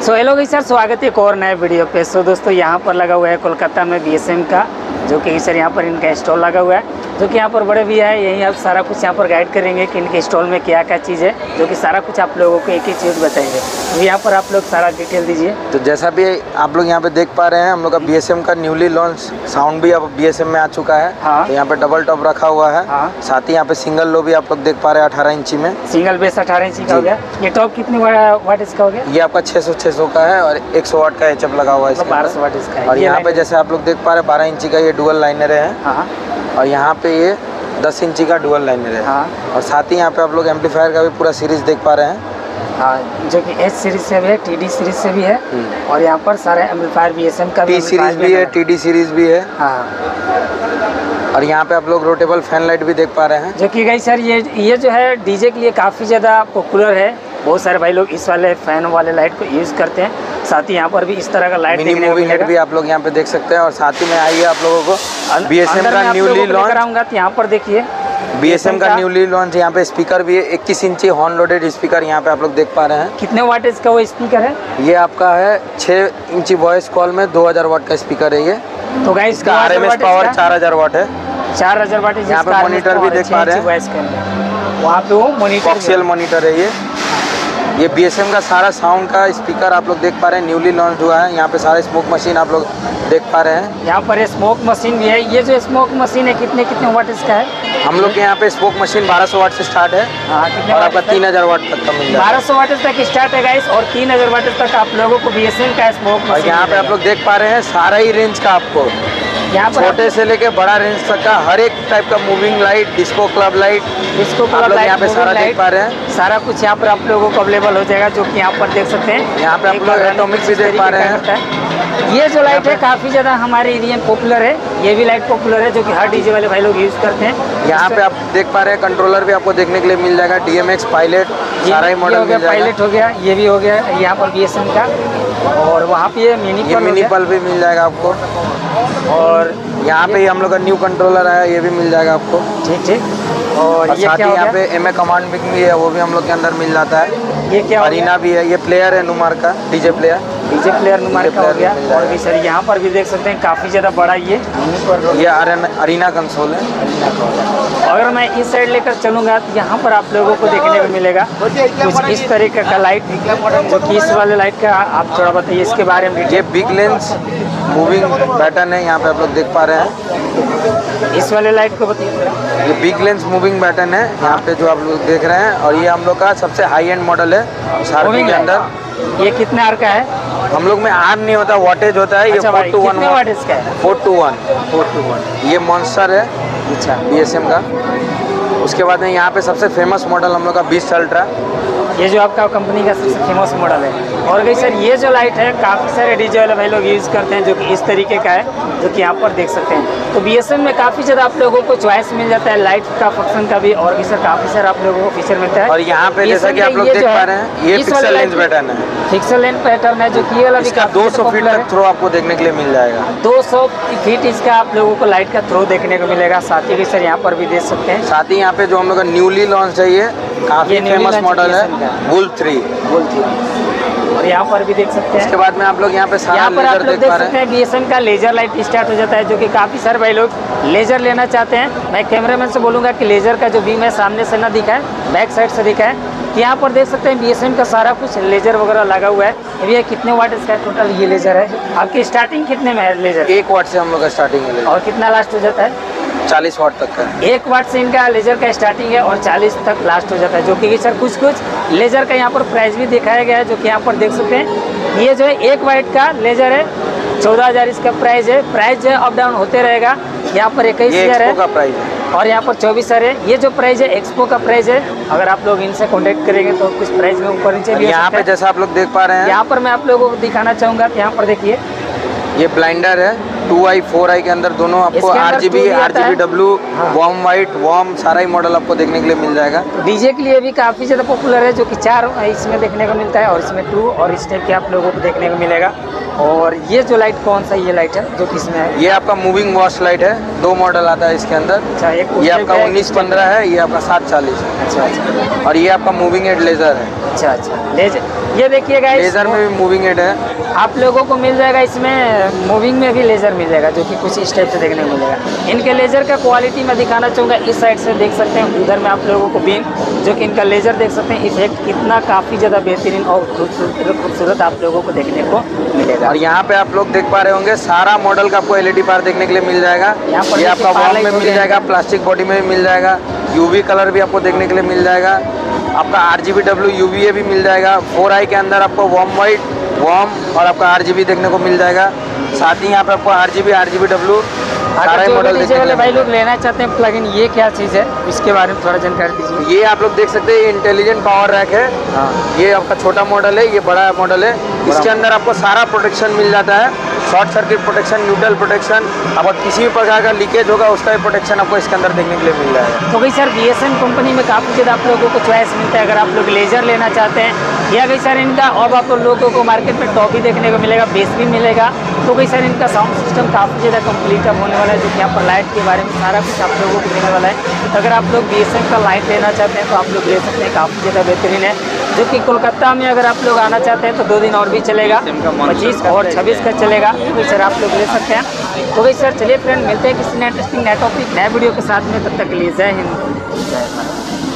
So hello guys sir, स्वागत है एक और नए वीडियो पे। सो दोस्तों यहाँ पर लगा हुआ है कोलकाता में BSM का, जो कि सर यहाँ पर इनका स्टॉल लगा हुआ है, जो कि यहाँ पर बड़े भी है। यही आप सारा कुछ यहाँ पर गाइड करेंगे कि इनके स्टॉल में क्या क्या चीज़ है, जो कि सारा कुछ आप लोगों को एक ही चीज़ बताएंगे। तो यहाँ पर आप लोग सारा डिटेल दीजिए। तो जैसा भी आप लोग यहाँ पे देख पा रहे हैं, हम लोग का BSM का न्यूली लॉन्च साउंड भी अब BSM में आ चुका है। हाँ। तो यहाँ पे डबल टॉप रखा हुआ है। हाँ। साथ ही यहाँ पे सिंगल लो भी आप लोग देख पा रहे हैं 18 इंची में। सिंगल बेस 18 इंची का हो गया। ये टॉप कितने वाट इसका हो गया? ये आपका 600 का है और 100 वाट का HF लगा हुआ है। 1200 वाट इसका है। और यहाँ पे जैसे आप लोग देख पा रहे हैं 12 इंची का ये डुअल लाइनर है। हाँ। और यहाँ पे ये 10 इंची का डुअल लाइनर है। हाँ। और साथ ही यहाँ पे आप लोग एम्पलीफायर का भी पूरा सीरीज देख पा रहे हैं। हाँ, जो कि H सीरीज से भी है, TD सीरीज से भी है। और यहाँ पर सारे एम्पलीफायर BSM का T सीरीज भी है, TD सीरीज भी है। हाँ। और यहाँ पे आप लोग रोटेबल फैन लाइट भी देख पा रहे हैं, जो कि गाइस सर ये जो है डीजे के लिए काफ़ी ज़्यादा पॉपुलर है। बहुत सारे भाई लोग इस वाले फैन वाले लाइट को यूज़ करते हैं। साथ ही यहाँ पर भी इस तरह का लाइट मिनी मूवी लाइट भी आप लोग यहाँ पे देख सकते हैं। और साथ ही में आइए आप लोगों को BSM का न्यूली लॉन्च कराऊंगा। तो यहाँ पर देखिए BSM का न्यूली लॉन्च यहाँ पे स्पीकर भी है। 21 इंची हॉर्न लोडेड स्पीकर यहाँ पे आप लोग देख पा रहे हैं। कितने वाट इसका वो स्पीकर है? ये आपका है 6 इंची वॉइस कॉल में 2000 वाट का स्पीकर है ये। तो गाइस इसका RMS पावर 4000 वाट है। 4000 वाट। यहाँ पे मॉनिटर भी देख पा रहे हैं, वहाँ पे वो मॉनिटर ऑक्सियल मॉनिटर है ये BSM का सारा साउंड का स्पीकर आप लोग देख पा रहे हैं। न्यूली लॉन्च हुआ है। यहाँ पे सारे स्मोक मशीन आप लोग देख पा रहे हैं। यहाँ पर स्मोक मशीन भी है। ये जो स्मोक मशीन है कितने वाट इसका है? हम लोग के यहाँ पे स्मोक मशीन 1200 वाट से स्टार्ट है। हाँ, कितने और आपका 3000 वाट तक का मिल जाएगा। 1200 वाट तक स्टार्ट है गाइस, और 3000 वाट तक आप लोगों को BSM का स्मोक मशीन। और यहाँ पे आप लोग देख पा रहे हैं सारा ही रेंज का आपको, यहाँ पर छोटे से लेके बड़ा रेंज तक का हर एक टाइप का moving light, disco club light, यहाँ पे सारा देख पा रहे हैं। सारा कुछ यहाँ पर आप लोगों को अवेलेबल हो जाएगा, जो कि यहाँ पर देख सकते हैं। यहाँ पे आप लोग एटॉमिक भी देख पा रहे हैं। ये जो लाइट है काफ़ी ज़्यादा हमारे एरिया में पॉपुलर है। ये भी लाइट पॉपुलर है, जो कि हर डीजे वाले भाई लोग यूज़ करते हैं। यहाँ पे आप देख पा रहे हैं कंट्रोलर भी आपको देखने के लिए मिल जाएगा। DMX पायलट सारा ही मॉडल मिल जाएगा। पायलट हो गया, ये भी हो गया यहाँ पर BSM का। और वहाँ पे ये मिनी पल भी मिल जाएगा आपको। और यहाँ पे हम लोग का न्यू कंट्रोलर आया, ये भी मिल जाएगा आपको। ठीक। और ये साथ ही क्या यहाँ पे MA कमांड भी है, वो भी हम लोग के अंदर मिल जाता है। ये क्या अरीना भी है, ये प्लेयर है नुमार का, डीजे प्लेयर नुमार का हो गया। और भी सर यहाँ पर भी देख सकते हैं काफ़ी ज़्यादा बड़ा ये अरीना कंसोल है। अगर मैं इस साइड लेकर चलूँगा तो यहाँ पर आप लोगों को देखने को मिलेगा कुछ इस तरीके का लाइट, जो कि इस वाले लाइट का आप थोड़ा बताइए इसके बारे में। ये बिग लेंस मूविंग बैटर्न है, यहाँ पे आप लोग देख पा रहे हैं। इस वाले लाइट को बताइए। ये बिग लेंस मूविंग बैटर्न है यहाँ पे जो आप लोग देख रहे हैं। और ये हम लोग का सबसे हाई एंड मॉडल है शार्पी के अंदर। ये कितने आर का है? हम लोग में आर नहीं होता, वाटेज होता है। ये 4 to 1 वाट इसका है? 4 to 1। ये मॉन्स्टर है BSM का। उसके बाद में यहाँ पे सबसे फेमस मॉडल हम लोग का बीस्ट अल्ट्रा, ये जो आपका कंपनी का सबसे फेमस मॉडल है। और गई सर ये जो लाइट है काफ़ी सारे डीजे वाले भाई लोग यूज़ करते हैं, जो कि इस तरीके का है, जो कि यहाँ पर देख सकते हैं। तो BSM में काफ़ी ज़्यादा आप लोगों को चॉइस मिल जाता है लाइट का, फंक्शन का भी। और भी सर काफ़ी सारा आप लोगों को फीचर मिलता है। और यहाँ पे जैसा कि आप लोग देख पा रहे हैं, ये पिक्सल लेंस पैटर्न है। पिक्सल लेंस पैटर्न है, जो कि ये वाला भी 200 फीट तक थ्रो आपको देखने के लिए मिल जाएगा। 200 फीट इसका आप लोगों को लाइट का थ्रो देखने को मिलेगा। साथ ही सर यहाँ पर भी देख सकते हैं। साथ ही यहाँ पे जो हम लोग का न्यूली लॉन्च है, ये काफ़ी फेमस मॉडल है, वुल्फ 3। और यहाँ पर भी देख सकते हैं। इसके बाद में आप लोग यहाँ पे सारा लेजर देख पा रहे हैं। BSM का लेजर लाइट स्टार्ट हो जाता है, जो कि काफ़ी सारे भाई लोग लेजर लेना चाहते हैं। मैं कैमरामैन से बोलूँगा कि लेजर का जो बीम है सामने से ना दिखाए, बैक साइड से दिखाए। तो यहाँ पर देख सकते हैं BSM का सारा कुछ लेजर वगैरह लगा हुआ है। ये कितने वाट इसका टोटल ये लेजर है? आपकी स्टार्टिंग कितने में है लेजर? 1 वाट से हम लोग का स्टार्टिंग है। और कितना लास्ट हो जाता है? 40 वाट तक का। 1 वाट से इनका लेजर का स्टार्टिंग है और 40 तक लास्ट हो जाता है, जो कि सर कुछ लेजर का यहाँ पर प्राइस भी दिखाया गया है, जो कि यहाँ पर देख सकते हैं। ये जो है 1 वाट का लेजर है, 14,000 इसका प्राइस है। प्राइस जो है अप डाउन होते रहेगा। यहाँ पर 21,000 है का प्राइस है, और यहाँ पर 24,000 है। ये जो प्राइस है एक्सपो का प्राइस है। अगर आप लोग इनसे कॉन्टेक्ट करेंगे तो कुछ प्राइस में ऊपर नीचे भी हो सकता है। यहाँ पे जैसा आप लोग देख पा रहे हैं, यहाँ पर मैं आप लोगों को दिखाना चाहूँगा। तो यहाँ पर देखिए ये ब्लाइंडर है 2i 4i के अंदर दोनों आपको RGB RGBW warm white warm सारा ही मॉडल आपको देखने के लिए मिल जाएगा। डीजे के लिए भी काफ़ी ज़्यादा पॉपुलर है, जो कि 4 इसमें देखने को मिलता है और इसमें 2 और इस टाइप के आप लोगों को देखने को मिलेगा। और ये जो लाइट कौन सा ये लाइट है जो किसमें है? ये आपका मूविंग वॉश लाइट है, 2 मॉडल आता है इसके अंदर। अच्छा, एक ये आपका 1915 है, ये आपका 740 है। अच्छा अच्छा और ये आपका मूविंग हेड लेज़र है। अच्छा अच्छा लेजर, ये देखिएगा लेज़र में भी मूविंग हेड है। आप लोगों को मिल जाएगा इसमें, मूविंग में भी लेज़र मिल जाएगा जो कि कुछ इस टाइप से देखने को मिलेगा। इनके लेज़र का क्वालिटी मैं दिखाना चाहूँगा, इस साइड से देख सकते हैं, उधर में आप लोगों को बीम जो कि इनका लेज़र देख सकते हैं, इफेक्ट कितना काफ़ी ज़्यादा बेहतरीन और खूबसूरत आप लोगों को देखने को मिलेगा। और यहाँ पे आप लोग देख पा रहे होंगे सारा मॉडल का आपको LED पार देखने के लिए मिल जाएगा। यहाँ पर ये आपका पार वॉल लाइट में मिल जाएगा, प्लास्टिक बॉडी में भी मिल जाएगा, UV कलर भी आपको देखने के लिए मिल जाएगा। आपका RGBW UVA भी मिल जाएगा। 4i के अंदर आपको वार्म वाइट, वार्म और आपका RGB देखने को मिल जाएगा। साथ ही यहाँ पे आपको RGB RGBW सारा ही मॉडल देखने वाले को भाई लोग लेना चाहते हैं प्लगइन, ये क्या चीज़ है इसके बारे में थोड़ा जानकारी दीजिए। ये आप लोग देख सकते हैं, ये इंटेलिजेंट पावर रैक है। हाँ, ये आपका छोटा मॉडल है, ये बड़ा मॉडल है। इसके अंदर आपको सारा प्रोटेक्शन मिल जाता है, short circuit protection, neutral protection, अब किसी भी प्रकार का लीकेज होगा उसका भी प्रोटेक्शन आपको इसके अंदर देखने के लिए मिल जाएगा। तो भाई सर BSM कंपनी में काफ़ी ज़्यादा आप लोगों को चॉइस मिलता है, अगर आप लोग लेज़र लेना चाहते हैं या भाई सर इनका, अब आप लोगों को मार्केट में टॉप भी देखने को मिलेगा, बेस भी मिलेगा। तो भाई सर इनका साउंड सिस्टम काफ़ी ज़्यादा कंप्लीट अब होने वाला है, जो कि यहाँ पर लाइट के बारे में सारा कुछ आप लोगों को मिलने वाला है। तो अगर आप लोग BSM का लाइट लेना चाहते हैं तो आप लोग ले सकते हैं, काफ़ी ज़्यादा बेहतरीन है। जो कि कोलकाता में अगर आप लोग आना चाहते हैं तो 2 दिन और भी चलेगा, 25 और 26 का चलेगा, तो सर आप लोग ले सकते हैं। तो भाई सर चलिए फ्रेंड, मिलते हैं किसी नए इंटरेस्टिंग नए टॉपिक नए वीडियो के साथ में, तब तक के लिए जय हिंद जय भारत।